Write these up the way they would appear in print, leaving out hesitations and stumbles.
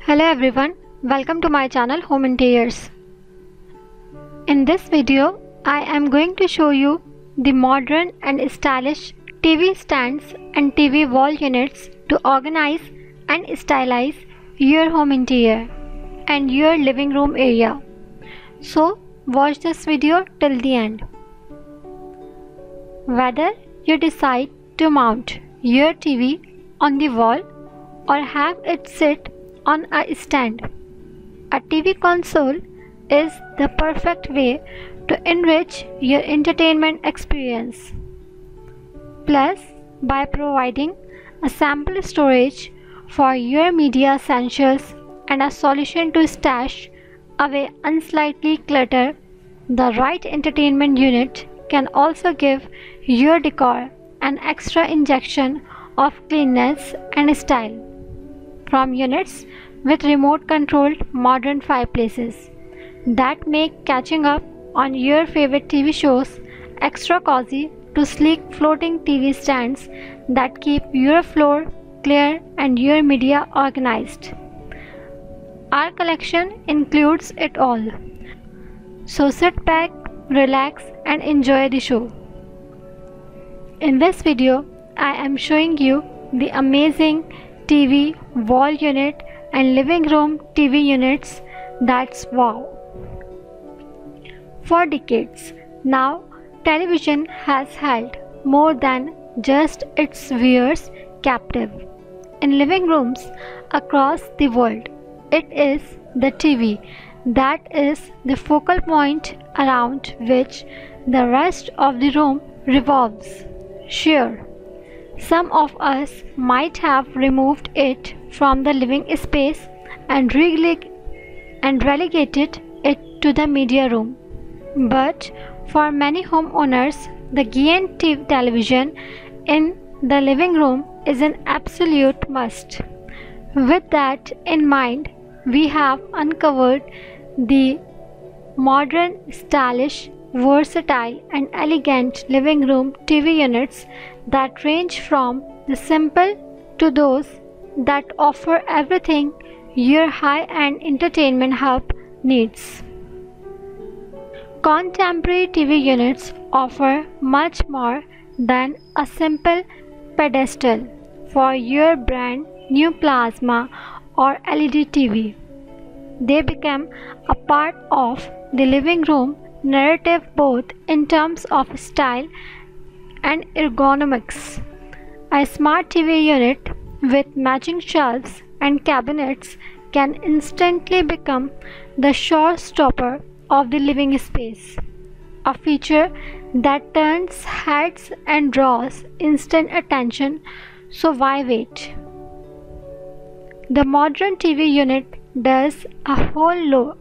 Hello everyone, welcome to my channel Home Interiors. In this video, I am going to show you the modern and stylish TV stands and TV wall units to organize and stylize your home interior and your living room area. So, watch this video till the end. Whether you decide to mount your TV on the wall or have it sit on a stand, a TV console is the perfect way to enrich your entertainment experience. Plus, by providing a sample storage for your media essentials and a solution to stash away unsightly clutter, the right entertainment unit can also give your decor an extra injection of cleanness and style. From units with remote controlled modern fireplaces that make catching up on your favorite TV shows extra cozy to sleek floating TV stands that keep your floor clear and your media organized. Our collection includes it all. So sit back, relax and enjoy the show. In this video, I am showing you the amazing TV wall unit and living room TV units that's wow. For decades now, television has held more than just its viewers captive. In living rooms across the world, it is the TV that is the focal point around which the rest of the room revolves. Sure, some of us might have removed it from the living space and relegated it to the media room. But for many homeowners, the giant TV television in the living room is an absolute must. With that in mind, we have uncovered the modern, stylish, versatile and elegant living room TV units that range from the simple to those that offer everything your high-end entertainment hub needs. Contemporary TV units offer much more than a simple pedestal for your brand new plasma or LED TV. They become a part of the living room narrative both in terms of style and ergonomics. A smart TV unit with matching shelves and cabinets can instantly become the showstopper of the living space, a feature that turns heads and draws instant attention, so why wait? The modern TV unit does a whole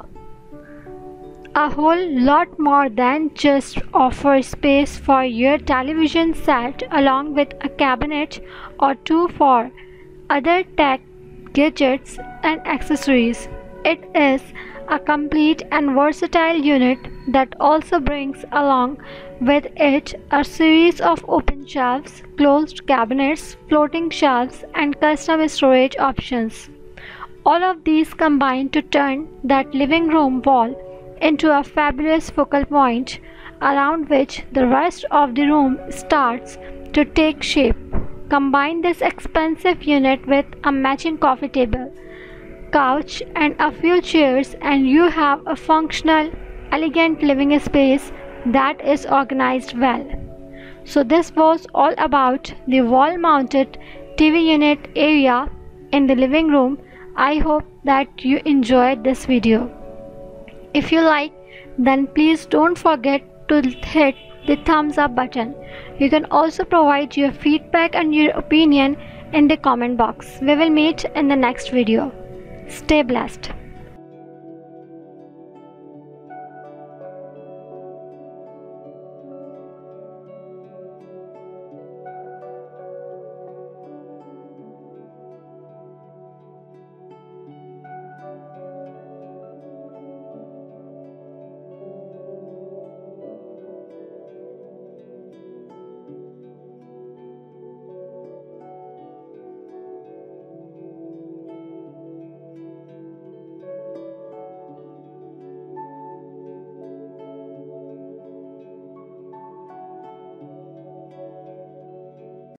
lot more than just offer space for your television set along with a cabinet or two for other tech gadgets and accessories. It is a complete and versatile unit that also brings along with it a series of open shelves, closed cabinets, floating shelves and custom storage options. All of these combine to turn that living room wall into a fabulous focal point around which the rest of the room starts to take shape. Combine this expensive unit with a matching coffee table, couch and a few chairs and you have a functional, elegant living space that is organized well. So this was all about the wall-mounted TV unit area in the living room. I hope that you enjoyed this video. If you like, then please don't forget to hit the thumbs up button. You can also provide your feedback and your opinion in the comment box. We will meet in the next video. Stay blessed.